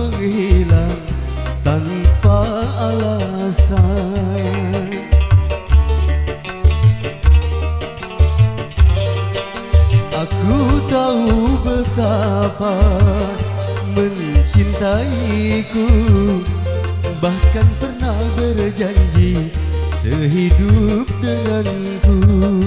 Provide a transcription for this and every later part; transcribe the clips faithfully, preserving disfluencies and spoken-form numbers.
menghilang tanpa alasan. Aku tahu betapa mencintaiku, bahkan pernah berjanji sehidup denganku.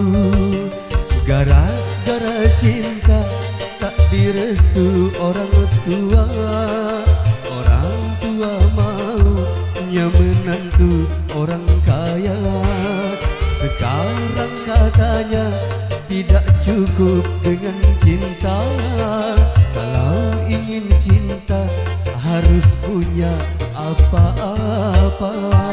Gara-gara cinta tak direstu orang tua, orang tua maunya menantu orang kaya. Sekarang katanya tidak cukup dengan cinta. Kalau ingin cinta harus punya apa-apa.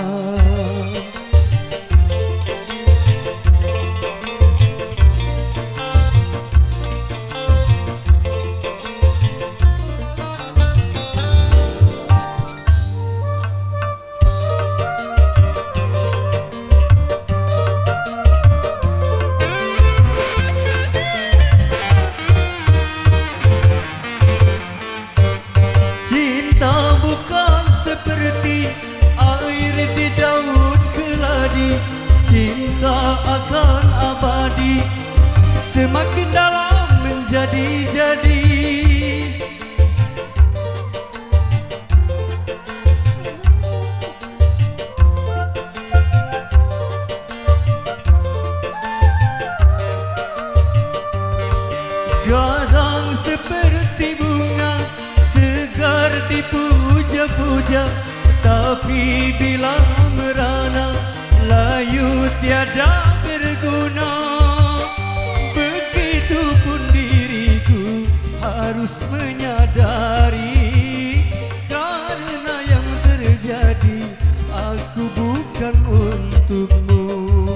Cinta akan abadi, semakin dalam menjadi-jadi. Kadang seperti bunga segar dipuja-puja, tapi bila merana layu tiada berguna. Begitupun diriku harus menyadari, karena yang terjadi aku bukan untukmu.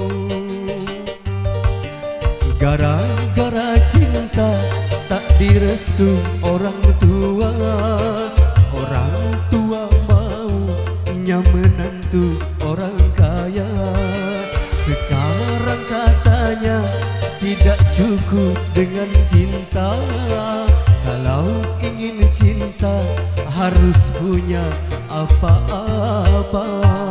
Gara-gara cinta tak direstu orang tua, orang tua maunya menantu orang kaya. Sekarang katanya tidak cukup dengan cinta. Kalau ingin cinta harus punya apa-apa.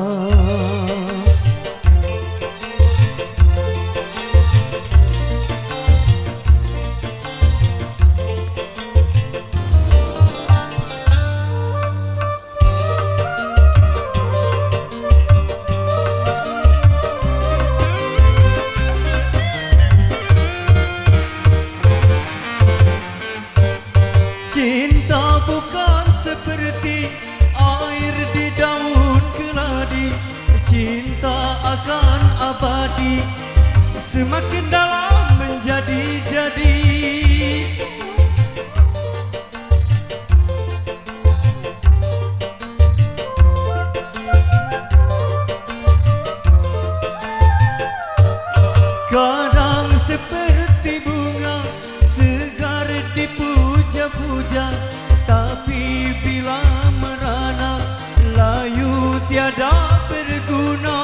Cinta bukan seperti air di daun keladi, cinta akan abadi, semakin dalam menjadi-jadi. Kadang seperti bunga segar dipuja-puja, tapi bila merana layu tiada berguna.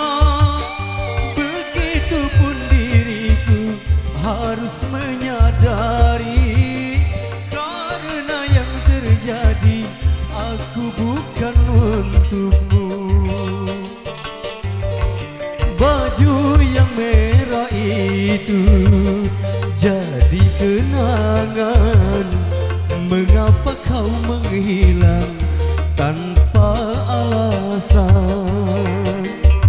Begitupun diriku harus menyadari, karena yang terjadi aku bukan untukmu. Baju yang merah itu jadi kenangan, mengapa kau menghilang tanpa alasan?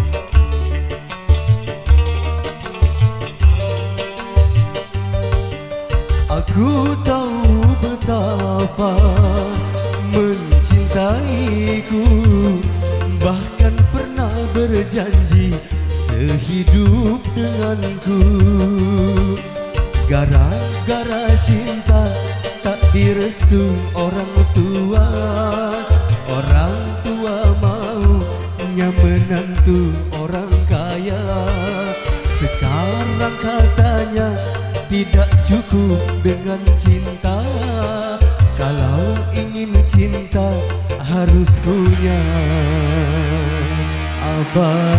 Aku tahu betapa mencintaiku, bahkan pernah berjanji sehidup denganku. Gara-gara cinta tak direstu orang tua, orang tua maunya menantu orang kaya. Sekarang katanya tidak cukup dengan cinta. Kalau ingin cinta harus punya apa?